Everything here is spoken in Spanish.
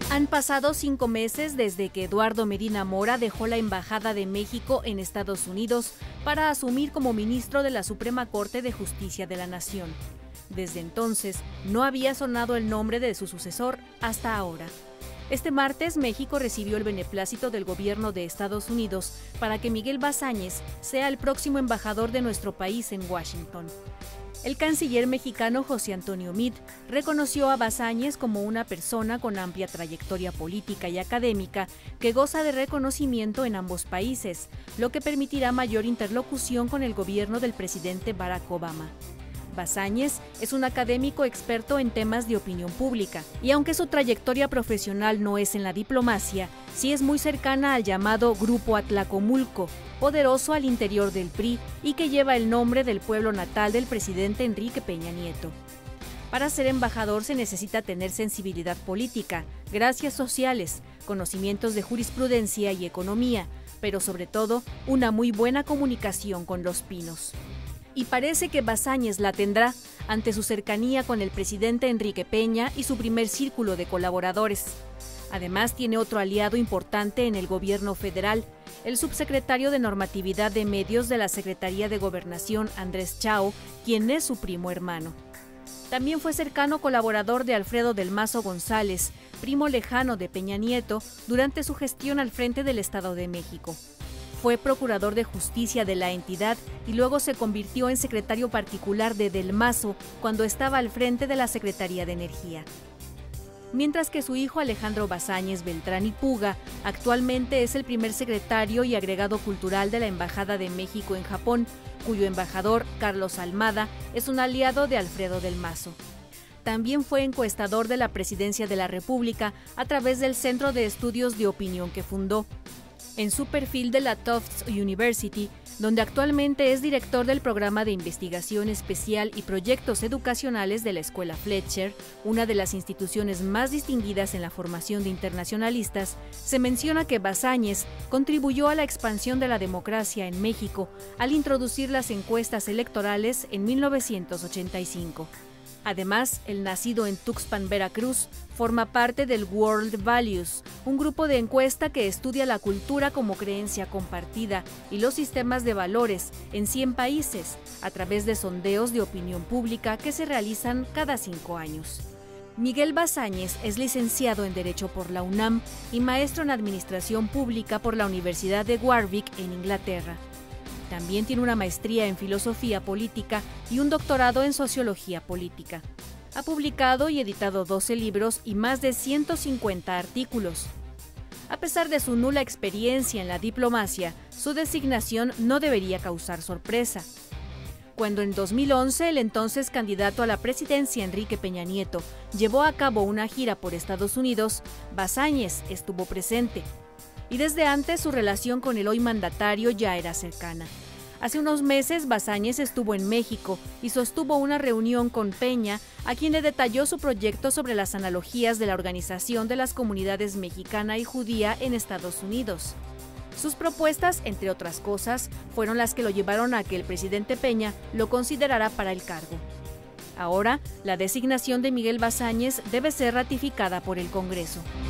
Han pasado 5 meses desde que Eduardo Medina Mora dejó la Embajada de México en Estados Unidos para asumir como ministro de la Suprema Corte de Justicia de la Nación. Desde entonces, no había sonado el nombre de su sucesor hasta ahora. Este martes, México recibió el beneplácito del gobierno de Estados Unidos para que Miguel Bazáñez sea el próximo embajador de nuestro país en Washington. El canciller mexicano José Antonio Meade reconoció a Bazáñez como una persona con amplia trayectoria política y académica que goza de reconocimiento en ambos países, lo que permitirá mayor interlocución con el gobierno del presidente Barack Obama. Bazáñez es un académico experto en temas de opinión pública y aunque su trayectoria profesional no es en la diplomacia, sí es muy cercana al llamado Grupo Atlacomulco, poderoso al interior del PRI y que lleva el nombre del pueblo natal del presidente Enrique Peña Nieto. Para ser embajador se necesita tener sensibilidad política, gracias sociales, conocimientos de jurisprudencia y economía, pero sobre todo una muy buena comunicación con los pinos. Y parece que Bazáñez la tendrá ante su cercanía con el presidente Enrique Peña y su primer círculo de colaboradores. Además, tiene otro aliado importante en el gobierno federal, el subsecretario de Normatividad de Medios de la Secretaría de Gobernación, Andrés Chao, quien es su primo hermano. También fue cercano colaborador de Alfredo del Mazo González, primo lejano de Peña Nieto, durante su gestión al frente del Estado de México. Fue procurador de justicia de la entidad y luego se convirtió en secretario particular de Del Mazo cuando estaba al frente de la Secretaría de Energía. Mientras que su hijo Alejandro Bazáñez Beltrán y Puga actualmente es el primer secretario y agregado cultural de la Embajada de México en Japón, cuyo embajador, Carlos Almada, es un aliado de Alfredo del Mazo. También fue encuestador de la Presidencia de la República a través del Centro de Estudios de Opinión que fundó. En su perfil de la Tufts University, donde actualmente es director del programa de investigación especial y proyectos educacionales de la Escuela Fletcher, una de las instituciones más distinguidas en la formación de internacionalistas, se menciona que Bazáñez contribuyó a la expansión de la democracia en México al introducir las encuestas electorales en 1985. Además, el nacido en Tuxpan, Veracruz, forma parte del World Values, un grupo de encuesta que estudia la cultura como creencia compartida y los sistemas de valores en 100 países, a través de sondeos de opinión pública que se realizan cada 5 años. Miguel Bazáñez es licenciado en Derecho por la UNAM y maestro en Administración Pública por la Universidad de Warwick en Inglaterra. También tiene una maestría en Filosofía Política y un doctorado en Sociología Política. Ha publicado y editado 12 libros y más de 150 artículos. A pesar de su nula experiencia en la diplomacia, su designación no debería causar sorpresa. Cuando en 2011 el entonces candidato a la presidencia Enrique Peña Nieto llevó a cabo una gira por Estados Unidos, Bazáñez estuvo presente. Y desde antes su relación con el hoy mandatario ya era cercana. Hace unos meses Bazáñez estuvo en México y sostuvo una reunión con Peña, a quien le detalló su proyecto sobre las analogías de la Organización de las Comunidades Mexicana y Judía en Estados Unidos. Sus propuestas, entre otras cosas, fueron las que lo llevaron a que el presidente Peña lo considerara para el cargo. Ahora, la designación de Miguel Bazáñez debe ser ratificada por el Congreso.